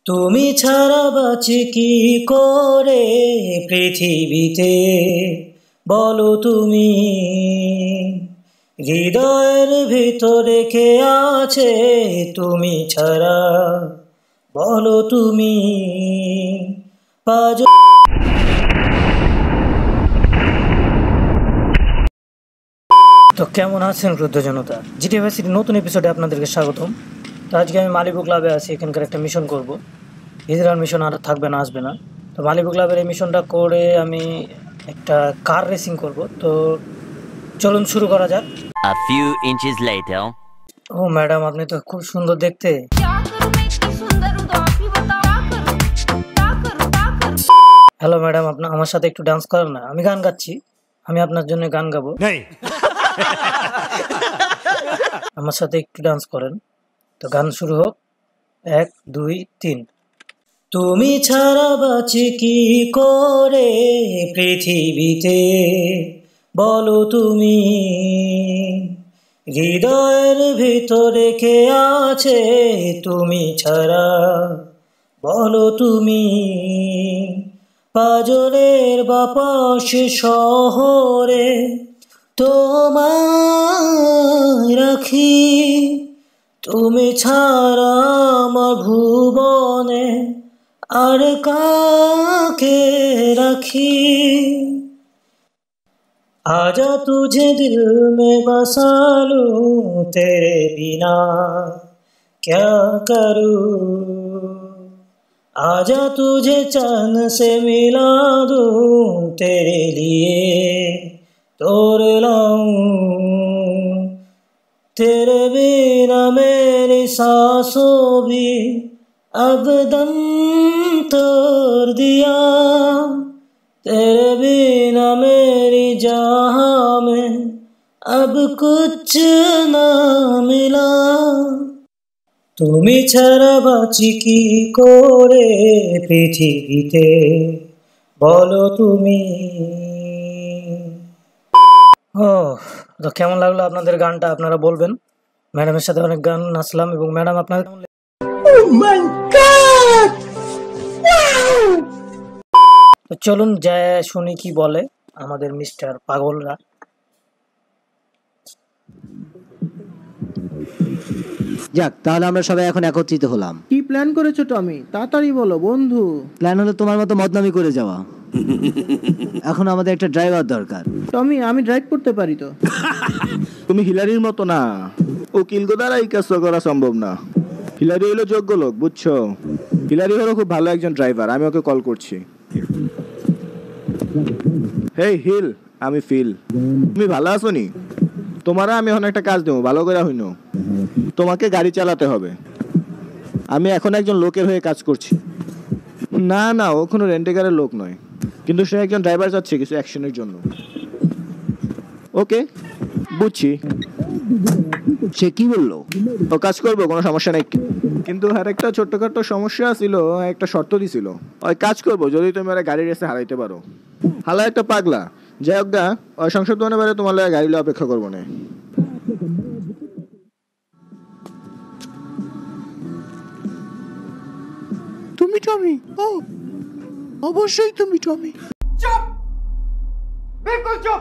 তুমি ছাড়া বাঁচি কি করে পৃথিবীতে, বলো তুমি। হৃদয়ের ভিতরে কে আছে তুমি ছাড়া, বলো তুমি। তো কেমন আছেন ক্রুদ্ধ জনতা? জিটিএ ভার্সিটির নতুন এপিসোডে আপনাদেরকে স্বাগতম। তো আজকে আমি মালিবু ক্লাবে আছি, এখানকার একটা মিশন করব। হিজরার মিশন আর থাকবে না, আসবে না। তো মালিবু ক্লাবের এই মিশনটা করে আমি একটা কার রেসিং করব। তো চলুন শুরু করা যাক। A few inches later. ও ম্যাডাম, আপনি তো খুব সুন্দর দেখতে। হ্যালো ম্যাডাম, আপনার আমার সাথে একটু ডান্স করেন না? আমি গান গাচ্ছি, আমি আপনার জন্য গান গাবো। আমার সাথে একটু ডান্স করেন। তো গান শুরু হোক, 1 2 3। তুমি ছাড়া বাঁচি কি করে পৃথিবীতে, বলো তুমি। হৃদয়ের ভিতরে কে আছে তুমি ছাড়া, বলো তুমি। পাজরের বাপাসে শহরে তোমায় রাখি, তুমি ছাড়া আমার ভুবনে আর কাকে রাখি। आजा तुझे दिल में बसा लूं, तेरे बिना क्या करूं। आजा तुझे चांद से मिला दूं, तेरे लिए तोड़ लाऊं। तेरे बिना मेरी सांसों भी अब दम तोड़ दिया। तेरे बिना मेरी जहां में अब कुछ ना मिला। তুমি ছাড়া বাঁচি কি করে পৃথিবীতে, বলো তুমি। ও তো কেমন লাগলো আপনাদের গানটা আপনারা বলবেন। ম্যাডামের সাথে অনেক গান নাচলাম, এবং ম্যাডাম আপনার তো চলুন যায় শুনি কি বলে আমাদের মিস্টার পাগলরা। যাক, তাহলে আমরা সবাই এখন একত্রিত হলাম। কি প্ল্যান করেছো টমি? তাড়াতাড়ি বলো বন্ধু। প্ল্যান হলো তোমার মতো বদনামি করে যাওয়া। এখন আমাদের একটা ড্রাইভার দরকার। টমি, আমি ড্রাইভ করতে পারি তো। তুমি হিলারির মতো না, ও কিলগো দ্বারা এই কাজ করা সম্ভব না। হিলারি হলো যোগ্য লোক, বুঝছো? হিলারি হলো খুব ভালো একজন ড্রাইভার, আমি ওকে কল করছি। হেই হিল, আমি ফিল। তুমি ভালো আছো নি? তোমারা আমি এখন একটা কাজ দেবো, ভালো করে হইনো। তোমাকে গাড়ি চালাতে হবে। আমি এখন একজন লোকের হয়ে কাজ করছি। না না, ও কোনো রেন্টেকারের লোক নয়, কিন্তু সে একজন ড্রাইভার চাচ্ছে কিছু অ্যাকশনের জন্য। ওকে, বুঝছি। সে কি বললো? ও কাজ করবো, কোনো সমস্যা নেই, কিন্তু আর একটা ছোট্টখাটো সমস্যা ছিল। একটা শর্ত দিছিল, ওই কাজ করবো যদি তুমি ওরা গাড়ি রেসে হারাইতে পারো। হালা একটা পাগলা, যাই হোক গা, ওই সংসদ ভবনের বাইরে তোমার লাগে গাড়ি অপেক্ষা করবো না। তুমি টমি? ও অবশ্যই তুমি টমি। চুপ, বিলকুল চুপ।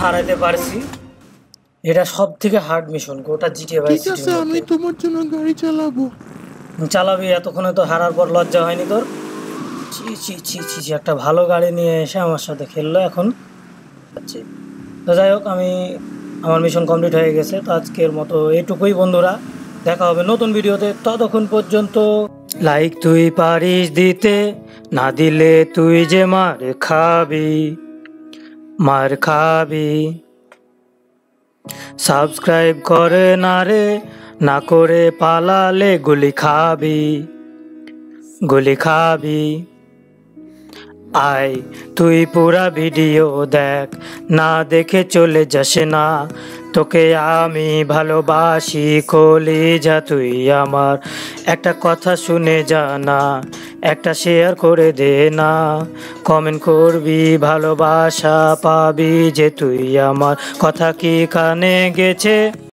হারাইতে পারছি। এটা সব থেকে হার্ড মিশন গোটা জিটিএ ভাইস ঠিক আছে, আমি তোমার জন্য গাড়ি চালাবো। চালাবি। এতক্ষণে তো হারার পর লজ্জা হয়নি তোর? ছি ছি ছি ছি ছি, একটা ভালো গাড়ি নিয়ে এসে আমার সাথে খেললো এখন। তো যাই হোক, আমার মিশন কমপ্লিট হয়ে গেছে। তো আজকের মতো এইটুকুই বন্ধুরা, দেখা হবে নতুন ভিডিওতে। ততক্ষণ পর্যন্ত লাইক তুই পারিস দিতে, না দিলে তুই যে মার খাবি, মার খাবি। সাবস্ক্রাইব করে না রে, না করে পালালে গুলি খাবি, গুলি খাবি। আয় তুই পুরা ভিডিও দেখ, না দেখে চলে যাস না। তোকে আমি ভালোবাসি কলিজা তুই আমার। একটা কথা শুনে জানা, একটা শেয়ার করে দে না। কমেন্ট করবি, ভালোবাসা পাবি যে তুই আমার। কথা কি কানে গেছে?